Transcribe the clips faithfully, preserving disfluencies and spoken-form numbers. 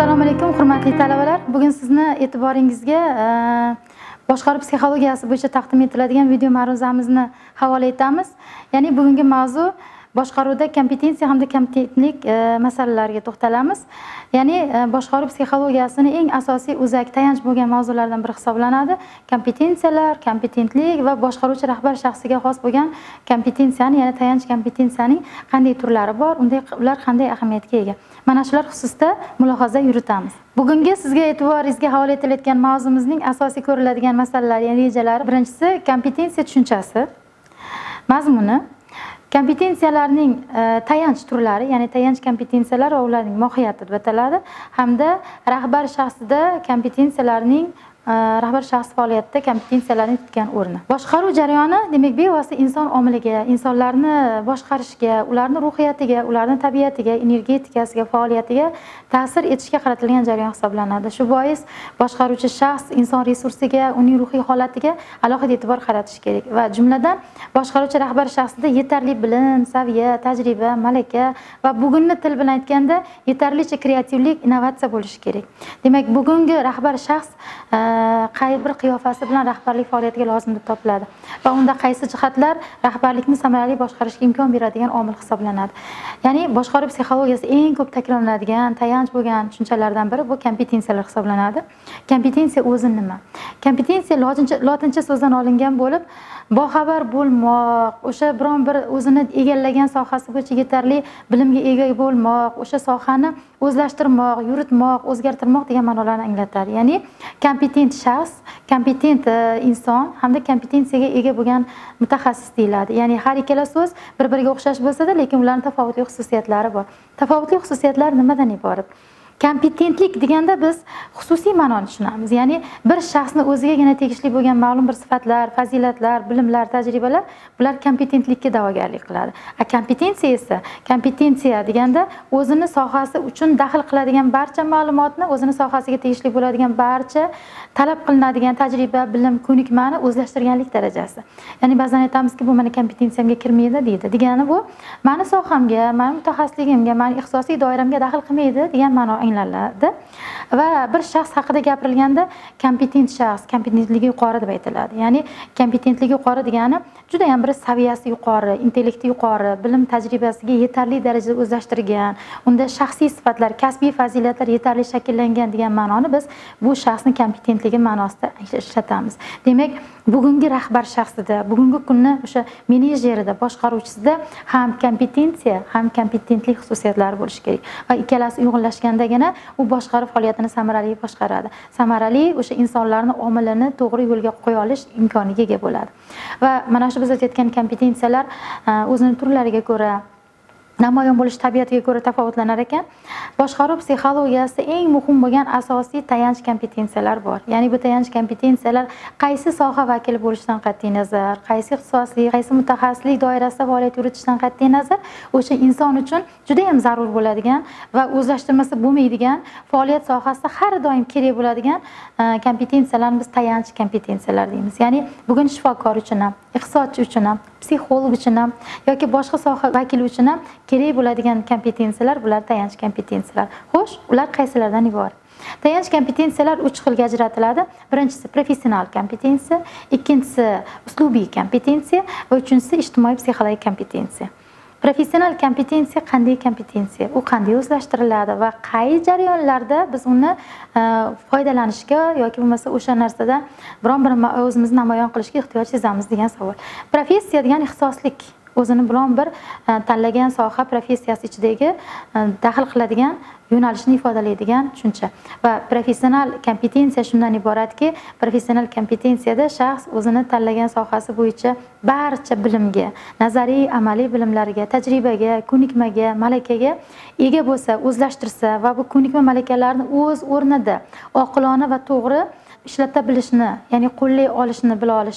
Assalomu alaykum hurmatli talabalar. Bugun sizni e'tiboringizga boshqaruv psixologiyasi bo'yicha taqdim etiladigan video ma'ruzamizni havola etamiz. Ya'ni bugungi mavzu boshqaruvda kompetensiya hamda kompetentlik masalalariga to'xtalamiz. Ya'ni boshqaruv psixologiyasining eng asosiy o'zak tayanch bo'lgan mavzulardan biri hisoblanadi. Kompetensiyalar, kompetentlik va boshqaruvchi rahbar shaxsiga xos bo'lgan kompetensiyani, ya'ni tayanch kompetensiyaning qanday turlari bor, unday ular qanday ahamiyatga ega. Mana shular xususida mulohaza yuritamiz. Bugungi sizga e'tiboringizga havola etilayotgan mavzumizning asosiy ko'riladigan masalalar, ya'ni rejalari. Birinchisi kompetensiya tushunchasi, mazmuni, kompetensiyalarning tayanch turlari, ya'ni tayanch kompetensiyalar va ularning mohiyati deb ataladi, hamda rahbar shaxsida kompetensiyalarning rahbar shaxs faoliyatida kompetensiyalarning tutgan o'rni. Boshqaruv jarayoni demak bevosita inson omiliga, insonlarni boshqarishga, ularning ruhiyatiga, ularning tabiatiga, energetikasiga, faoliyatiga ta'sir etishga qaratilgan jarayon hisoblanadi. Shu bois boshqaruvchi shaxs inson resursiga, uning ruhiy holatiga alohida e'tibor qaratish kerak va jumladan boshqaruvchi rahbar shaxsida yetarli bilim, saviya, tajriba, malaka va bugungi til bilan aytganda yetarlicha kreativlik, innovatsiya bo'lishi kerak. Demak, bugungi rahbar shaxs qay bir qiyofasi bilan rahbarlik faoliyatiga lozim deb topiladi va unda qaysi jihatlar rahbarlikni samarali boshqarishga imkon beradigan omil hisoblanadi. Ya'ni boshqaruv psixologiyasi eng ko'p takrorlanadigan, tayanch bo'lgan tushunchalardan biri bu kompetensiyalar hisoblanadi. Kompetensiya o'zi nima? Kompetensiya lotincha so'zdan olingan bo'lib, boxabar bo'lmoq, o'sha biron bir o'zini egallagan sohasi bo'yicha yetarli bilimga ega bo'lmoq, o'sha sohani o'zlashtirmoq, yuritmoq, o'zgartirmoq degan ma'nolarni anglatadi. Ya'ni kompetent shaxs, kompetent inson hamda kompetensiyaga ega bo'lgan mutaxassis deyiladi. Ya'ni har ikkala so'z bir-biriga o'xshash bo'lsa-da, lekin ularning tafovutli xususiyatlari bor. Tafovutli xususiyatlar nimadan iborat? Kompetentlik deganda biz xususiy ma'noni tushunamiz. Ya'ni bir shaxsni o'zigagina tegishli bo'lgan ma'lum bir sifatlar, fazilatlar, bilimlar, tajribalar bular kompetentlikka da'vogarlik qiladi. A kompetensiya esa, kompetensiya deganda o'zini sohasi uchun daxl qiladigan barcha ma'lumotni, o'zini sohasiga tegishli bo'ladigan barcha talab qilinadigan tajriba, bilim, ko'nikmani o'zlashtirganlik darajasi. Ya'ni ba'zan aytamizki, bu meni kompetensiyamga kirmaydi deydi. Degani bu meni sohamga, meni mutaxassisligimga, meni ixtisosiy doiramga daxl qilmaydi degan ma'no anglanadi. Va bir shaxs haqida gapirilganda kompetent shaxs, kompetentligi yuqori deb aytiladi. Ya'ni kompetentligi yuqori degani juda ham bir saviyasi yuqori, intellekti yuqori, bilim tajribasiga yetarli darajada o'zlashtirgan, unda shaxsiy sifatlar, kasbiy fazilatlar yetarli shakllangan degan ma'noni biz bu shaxsning kompetentligi ma'nosida ishlatamiz. Demak, bugungi rahbar shaxsida, bugungi kunni o'sha menejerida, boshqaruvchisida ham kompetensiya, ham kompetentlik xususiyatlari bo'lishi kerak. Va ikkalasi uyg'unlashgandagina u boshqaruv faoliyatini samarali boshqaradi. Samarali o'sha insonlarning omilini to'g'ri yo'lga qo'ya olish imkoniga ega bo'ladi. Va mana shu biz aytayotgan kompetensiyalar o'zining turlariga ko'ra, namoyon bo'lish tabiatiga ko'ra tafovutlanar ekan. Boshqaruv psixologiyasida eng muhim bo'lgan asosiy tayanch kompetensiyalar bor. Ya'ni bu tayanch kompetensiyalar qaysi soha vakili bo'lishidan qat'iy nazar, qaysi ixtisoslik, qaysi mutaxassislik doirasida faoliyat yuritishdan qat'iy nazar, o'sha inson uchun juda ham zarur bo'ladigan va o'zlashtirmasa bo'lmaydigan faoliyat sohasida har doim kerak bo'ladigan kompetensiyalarni biz tayanch kompetensiyalar deymiz. Ya'ni bugun shifokor uchun ham, iqtisodchi uchun ham, psixolog uchun ham yoki boshqa soha vakili uchun ham kerak bo'ladigan kompetensiyalar bular tayanch kompetensiyalar. Xo'sh, ular qaysilardan iborat? Tayanch kompetensiyalar uch xilga ajratiladi. Birinchisi professional kompetensiya, ikkinchisi uslubiy kompetensiya va uchinchisi ijtimoiy psixologik kompetensiya. Professional kompetensiya qanday kompetensiya? U qanday o'zlashtiriladi va qay jarayonlarda biz uni foydalanishga yoki bo'lmasa o'sha narsada biron bir o'zimizni namoyon qilishga ehtiyoj sezamiz degan savol. Professiya degan ixtisoslik, o'zini biron bir tanlagan soha professiyasi ichidagi daxl qiladigan yo'nalishni ifodalaydigan tushuncha. Va professional kompetensiya shundan iboratki, professional kompetensiyada shaxs o'zini tanlagan sohasi bo'yicha barcha bilimga, nazariy, amaliy bilimlarga, tajribaga, ko'nikmaga, malakaga ega bo'lsa, o'zlashtirsa va bu ko'nikma malakalarni o'z o'rnida oqilona va to'g'ri ishlata bilishni, ya'ni qo'llay olishni bila olishi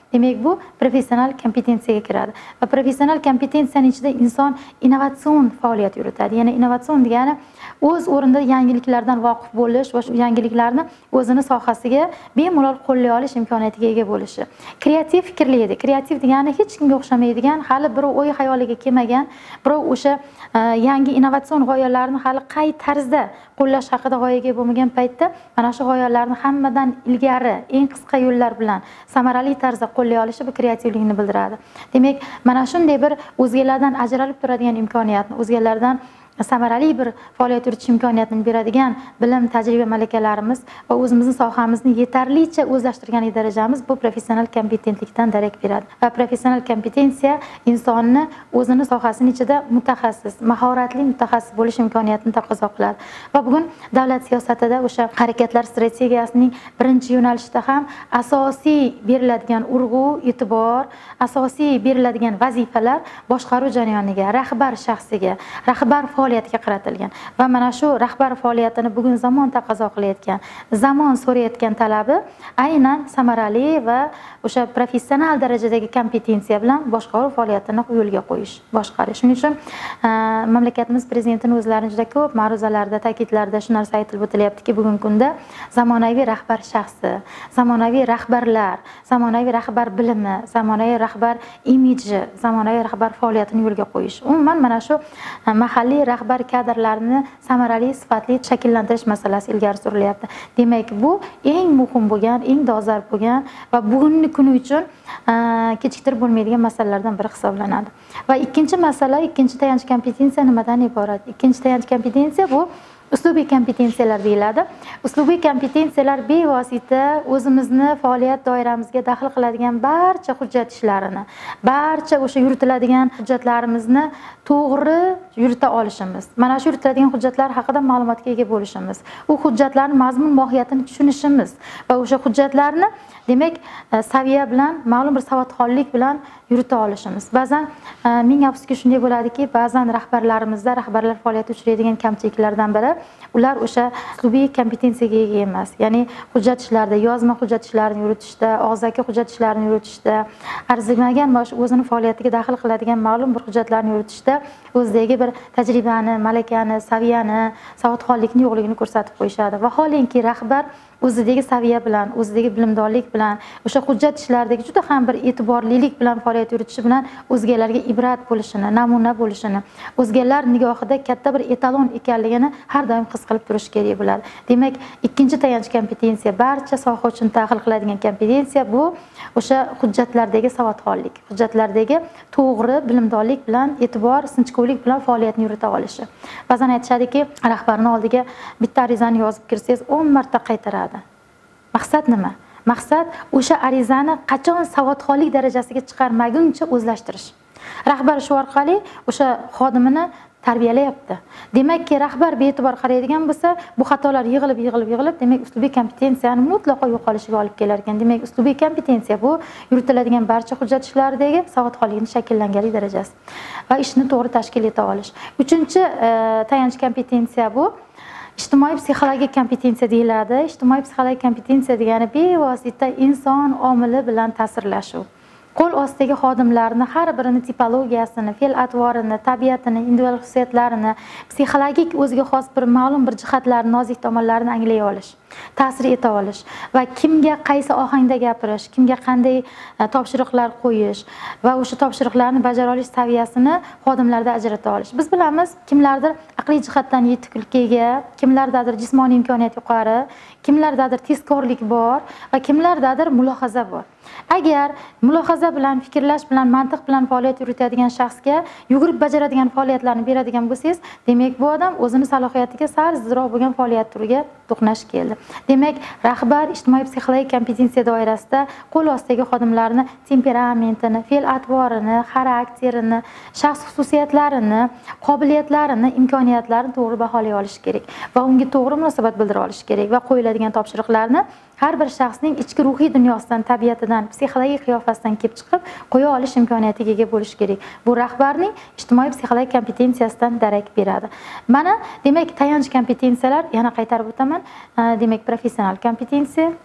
demak bu professional kompetensiyaga kiradi. Va professional kompetensiyaning ichida inson innovatsion faoliyat yuritadi. Ya'ni innovatsion degani o'z o'rnida yangiliklardan voqif bo'lish va shu yangiliklarni o'zini sohasiga bemalol qo'llay olish imkoniyatiga ega bo'lishi. Kreativ fikrlaydi. Kreativ degani hech kimga o'xshamaydigan, hali birov o'y xayoliga kelmagan, birov o'sha yangi innovatsion g'oyalarni hali qay tarzda qo'llash haqida g'oyaga bo'lmagan paytda mana shu g'oyalarni hammadan ilgari eng qisqa yo'llar bilan samarali tarzda qo'llay olishi bu kreativlikni bildiradi. Demak, mana shunday bir o'zgalardan ajralib turadigan imkoniyatni, o'zgalardan samarali bir faoliyat yuritish imkoniyatini beradigan bilim, tajriba malakalarimiz va o'zimizning sohamizni yetarlicha o'zlashtirgan darajamiz bu professional kompetentlikdan darak beradi. Va professional kompetensiya insonni o'zini sohasining ichida mutaxassis, mahoratli mutaxassis bo'lish imkoniyatini taqozo qiladi. Va bugun davlat siyosatida o'sha harakatlar strategiyasining birinchi yo'nalishida ham asosiy beriladigan urg'u, e'tibor, asosiy beriladigan vazifalar boshqaruv jarayoniga, rahbar shaxsiga, rahbar faoliyatiga qaratilgan. Va mana shu rahbar faoliyatini bugun zamon taqozo qilayotgan, zamon so'rayotgan talabi aynan samarali va o'sha professional darajadagi kompetensiya bilan boshqaruv faoliyatini yo'lga qo'yish, boshqarish. Shuning uchun mamlakatimiz prezidentining o'zlarining juda ko'p ma'ruzalarida, ta'kidlarda shu narsa aytilib o'tilyaptiki, bugungi kunda zamonaviy rahbar shaxsi, zamonaviy rahbarlar, zamonaviy rahbar bilimi, zamonaviy rahbar imidji, zamonaviy rahbar faoliyatini yo'lga qo'yish. Umuman mana shu mahalliy rahbar kadrlarini samarali, sifatli shakllantirish masalasi ilgari surilyapti. Demak, bu eng muhim bo'lgan, eng dolzarb bo'lgan va bugungi kuni uchun kechiktirib bo'lmaydigan masalalardan biri hisoblanadi. Va ikkinchi masala, ikkinchi tayanch kompetensiya nimadan iborat? Ikkinchi tayanch kompetensiya bu uslubiy kompetensiyalar deyiladi. Uslubiy kompetensiyalar bevosita o'zimizni faoliyat doiramizga daxl qiladigan barcha hujjat ishlarini, barcha o'sha yuritiladigan hujjatlarimizni to'g'ri yurita olishimiz. Mana shu yuritiladigan hujjatlar haqida ma'lumotga ega bo'lishimiz, u hujjatlarning mazmun mohiyatini tushunishimiz va o'sha hujjatlarni demak saviya bilan, ma'lum bir savodxonlik bilan yurita olishimiz. Ba'zan ming afsuski shunday bo'ladiki, ba'zan rahbarlarimizda rahbarlar faoliyati uchraydigan kamchiliklardan biri ular o'sha uslubiy kompetensiyaga ega emas. Ya'ni hujjat ishlarida, yozma hujjat ishlarini yuritishda, og'zaki hujjat ishlarini yuritishda, arzimagan va o'zini faoliyatiga daxl qiladigan ma'lum bir hujjatlarni yuritishda o'zidagi bir tajribani, malakani, saviyani, savodxonlikni yo'qligini ko'rsatib qo'yishadi. Vaholanki rahbar o'zidagi saviya bilan, o'zidagi bilimdonlik bilan, o'sha hujjat ishlaridagi juda ham bir e'tiborlilik bilan faoliyat yuritishi bilan o'zgalarga ibrat bo'lishini, namuna bo'lishini, o'zgalar nigohida katta bir etalon ekanligini har doim his qilib turish kerak bo'ladi. Demak, ikkinchi tayanch kompetensiya, barcha soha uchun daxl qiladigan kompetensiya bu o'sha hujjatlardagi savodxonlik, hujjatlardagi to'g'ri bilimdonlik bilan, e'tibor, sinchkovlik bilan faoliyatni yurita olishi. Ba'zan aytishadiki, rahbarning oldiga bitta arizani yozib kirsangiz o'n marta qaytaradi. Maqsad nima? Maqsad o'sha arizani qachon savodxonlik darajasiga chiqarmaguncha o'zlashtirish. Rahbar shu orqali o'sha xodimini tarbiyalayapti. Demakki, rahbar bee'tibor qaraydigan bo'lsa, bu xatolar yig'ilib, yig'ilib, yig'ilib, demak, uslubiy kompetensiyani mutlaqo yo'qolishiga olib kelar ekan. Demak, uslubiy kompetensiya bu yuritiladigan barcha hujjat ishlaridagi savodxonlikning shakllanganlik darajasi va ishni to'g'ri tashkil eta olish. Uchinchi tayanch kompetensiya bu ijtimoiy psixologik kompetensiya deyiladi. Ijtimoiy psixologik kompetensiya degani bevosita inson omili bilan ta'sirlashuv. Qo'l ostidagi xodimlarni har birini tipologiyasini, fe'l-atvorini, tabiatini, individual xususiyatlarini, psixologik o'ziga xos bir ma'lum bir jihatlarini, nozik tomonlarini anglay olish, ta'sir eta olish va kimga qaysi ohangda gapirish, kimga qanday topshiriqlar qo'yish va o'sha topshiriqlarni bajara olish saviyasini xodimlarda ajrata olish. Biz bilamiz, kimlardir aqliy jihatdan yetuklikka ega, kimlardadir jismoniy imkoniyat yuqori, kimlardadir tezkorlik bor va kimlardadir mulohaza bor. Agar mulohaza bilan, fikrlash bilan, mantiq bilan faoliyat yuritadigan shaxsga yugurib bajaradigan faoliyatlarni beradigan bo'lsangiz, demak bu odam o'zini salohiyatiga sal zidroq bo'lgan faoliyat turiga to'qnash keldi. Demak, rahbar ijtimoiy psixologik kompetensiya doirasida qo'l ostidagi xodimlarni temperamentini, fe'l-atvorini, xarakterini, shaxs xususiyatlarini, qobiliyatlarini, imkoniyatlarini to'g'ri baholay olish kerak va unga to'g'ri munosabat bildira olish kerak va qo'yiladigan topshiriqlarni har bir shaxsning ichki ruhiy dunyosidan, tabiatidan, psixologik qiyofasidan kelib chiqib qo'ya olish imkoniyatiga ega bo'lish kerak. Bu rahbarning ijtimoiy psixologik kompetensiyasidan darak beradi. Mana demak, tayanch kompetensiyalar, yana qaytarib o'taman, demak professional kompetensiya,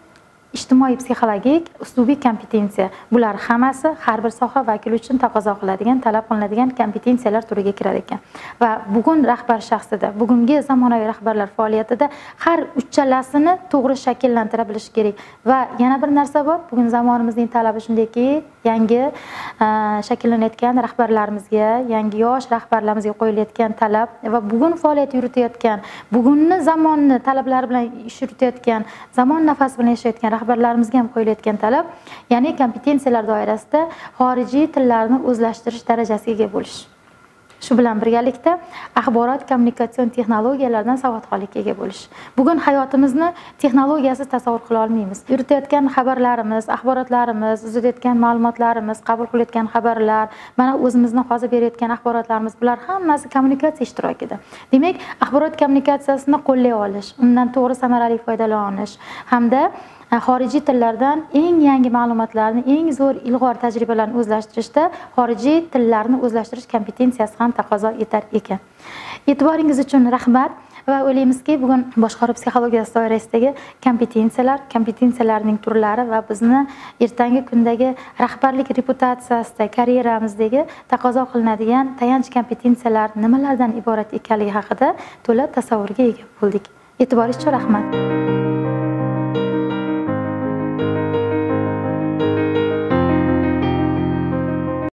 ijtimoiy psixologik, uslubiy kompetensiya. Bular hammasi har bir soha vakili uchun taqozo qiladigan, talab qilinadigan kompetensiyalar turiga kirar ekan. Va bugun rahbar shaxsida, bugungi zamonaviy rahbarlar faoliyatida har uchalasini to'g'ri shakllantira bilish kerak. Va yana bir narsa bor, bugun zamonimizning talabi shundayki, yangi shakllanayotgan rahbarlarimizga, yangi yosh rahbarlarimizga qo'yilayotgan talab va bugun faoliyat yuritayotgan, bugunni zamonni talablari bilan ish yuritayotgan, zamon nafasi bilan yashayotgan rahbarlarimizga ham qo'yilayotgan talab, ya'ni kompetensiyalar doirasida xorijiy tillarni o'zlashtirish darajasiga ega bo'lish. Shu bilan birgalikda axborot kommunikatsion texnologiyalardan savodxonlikka ega bo'lish. Bugun hayotimizni texnologiyasiz tasavvur qila olmaymiz. Yuritayotgan xabarlarimiz, axborotlarimiz, uzatayotgan ma'lumotlarimiz, qabul qilayotgan xabarlar, mana o'zimizni hozir berayotgan axborotlarimiz, bular hammasi kommunikatsiya ishtirokida. Demak, axborot kommunikatsiyasini qo'llay olish, undan to'g'ri samarali foydalanish hamda xorijiy tillardan eng yangi ma'lumotlarni, eng zo'r ilg'or tajribalarni o'zlashtirishda xorijiy tillarni o'zlashtirish kompetensiyasi ham taqozo etar ekan. E'tiboringiz uchun rahmat va o'ylaymizki, bugun boshqaruv psixologiyasi doirasidagi kompetensiyalar, kompetensiyalarning turlari va bizni ertangi kundagi rahbarlik reputatsiyasida, karyeramizdagi taqozo qilinadigan tayanch kompetensiyalar nimalardan iborat ekanligi haqida to'la tasavvurga ega bo'ldik. E'tiboringiz uchun rahmat.